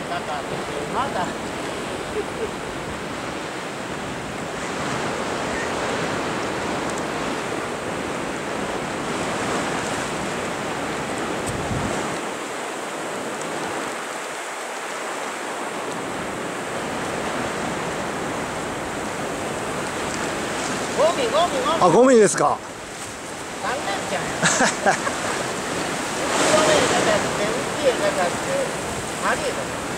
かかってまだあ、ゴミですか。 3年ちゃんや。1キロ目がだって、浮き絵がだって、針がだって。